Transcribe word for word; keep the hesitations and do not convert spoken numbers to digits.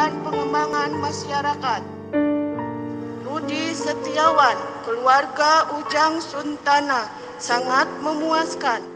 dan pengembangan masyarakat. Rudi Setiawan, keluarga Ujang Suntana, sangat memuaskan.